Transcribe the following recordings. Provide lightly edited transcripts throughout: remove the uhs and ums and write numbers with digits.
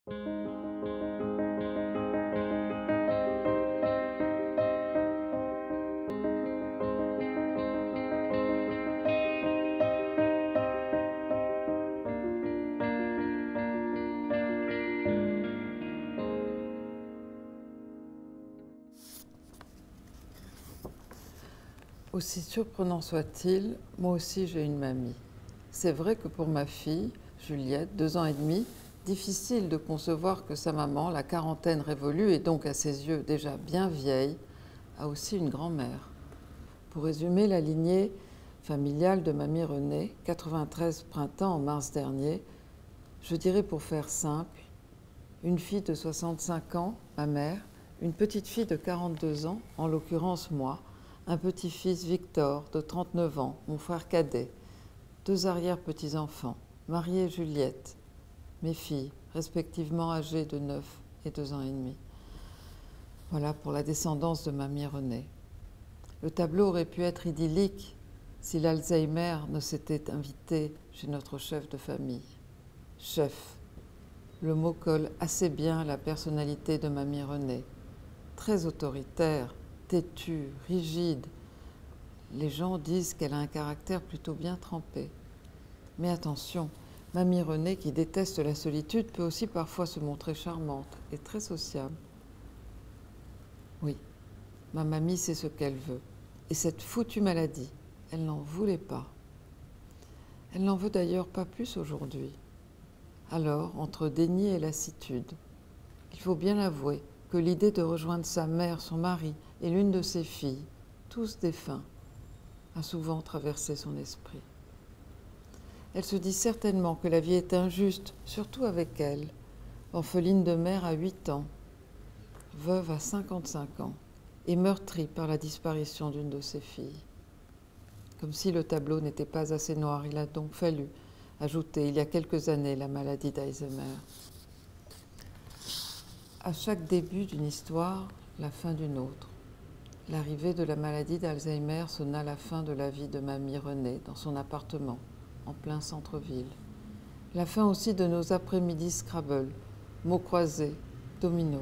Aussi surprenant soit-il, moi aussi j'ai une mamie. C'est vrai que pour ma fille, Juliette, 2 ans et demi, difficile de concevoir que sa maman, la quarantaine révolue et donc à ses yeux déjà bien vieille, a aussi une grand-mère. Pour résumer la lignée familiale de mamie Renée, 93 printemps en mars dernier, je dirais pour faire simple, une fille de 65 ans, ma mère, une petite fille de 42 ans, en l'occurrence moi, un petit-fils Victor de 39 ans, mon frère cadet, 2 arrière-petits-enfants, Marie et Juliette, mes filles, respectivement âgées de 9 et 2 ans et demi. Voilà pour la descendance de mamie Renée. Le tableau aurait pu être idyllique si l'Alzheimer ne s'était invité chez notre chef de famille. Chef, le mot colle assez bien à la personnalité de mamie Renée. Très autoritaire, têtue, rigide. Les gens disent qu'elle a un caractère plutôt bien trempé. Mais attention, mamie Renée, qui déteste la solitude, peut aussi parfois se montrer charmante et très sociable. Oui, ma mamie sait ce qu'elle veut. Et cette foutue maladie, elle n'en voulait pas. Elle n'en veut d'ailleurs pas plus aujourd'hui. Alors, entre déni et lassitude, il faut bien l'avouer que l'idée de rejoindre sa mère, son mari et l'une de ses filles, tous défunts, a souvent traversé son esprit. Elle se dit certainement que la vie est injuste, surtout avec elle, orpheline de mère à 8 ans, veuve à 55 ans et meurtrie par la disparition d'une de ses filles. Comme si le tableau n'était pas assez noir, il a donc fallu ajouter, il y a quelques années, la maladie d'Alzheimer. À chaque début d'une histoire, la fin d'une autre. L'arrivée de la maladie d'Alzheimer sonna la fin de la vie de mamie Renée dans son appartement, en plein centre-ville. La fin aussi de nos après-midi Scrabble, mots croisés, dominos.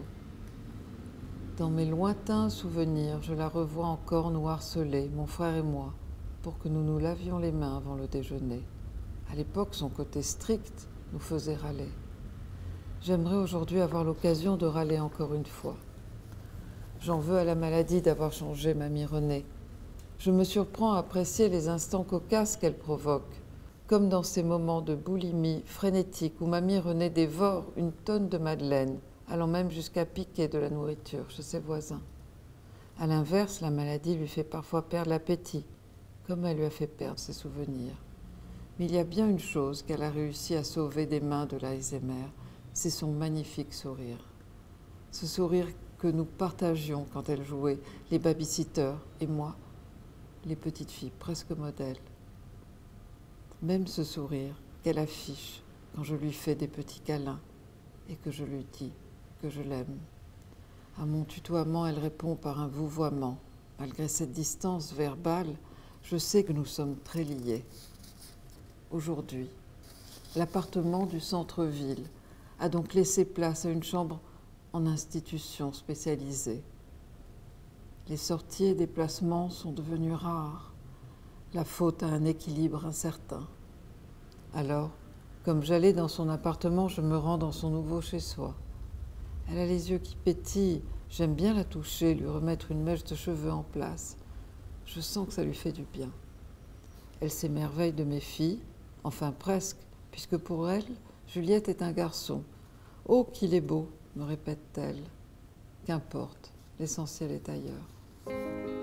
Dans mes lointains souvenirs, je la revois encore nous harceler, mon frère et moi, pour que nous nous lavions les mains avant le déjeuner. À l'époque, son côté strict nous faisait râler. J'aimerais aujourd'hui avoir l'occasion de râler encore une fois. J'en veux à la maladie d'avoir changé mamie Renée. Je me surprends à apprécier les instants cocasses qu'elle provoque, comme dans ces moments de boulimie frénétique où mamie Renée dévore une tonne de madeleine, allant même jusqu'à piquer de la nourriture chez ses voisins. À l'inverse, la maladie lui fait parfois perdre l'appétit, comme elle lui a fait perdre ses souvenirs. Mais il y a bien une chose qu'elle a réussi à sauver des mains de l'Alzheimer, c'est son magnifique sourire. Ce sourire que nous partagions quand elle jouait, les babysitters et moi, les petites filles presque modèles. Même ce sourire qu'elle affiche quand je lui fais des petits câlins et que je lui dis que je l'aime. À mon tutoiement, elle répond par un vouvoiement. Malgré cette distance verbale, je sais que nous sommes très liés. Aujourd'hui, l'appartement du centre-ville a donc laissé place à une chambre en institution spécialisée. Les sorties et déplacements sont devenus rares, la faute à un équilibre incertain. Alors, comme j'allais dans son appartement, je me rends dans son nouveau chez-soi. Elle a les yeux qui pétillent, j'aime bien la toucher, lui remettre une mèche de cheveux en place. Je sens que ça lui fait du bien. Elle s'émerveille de mes filles, enfin presque, puisque pour elle, Juliette est un garçon. « Oh, qu'il est beau !» me répète-t-elle. Qu'importe, l'essentiel est ailleurs.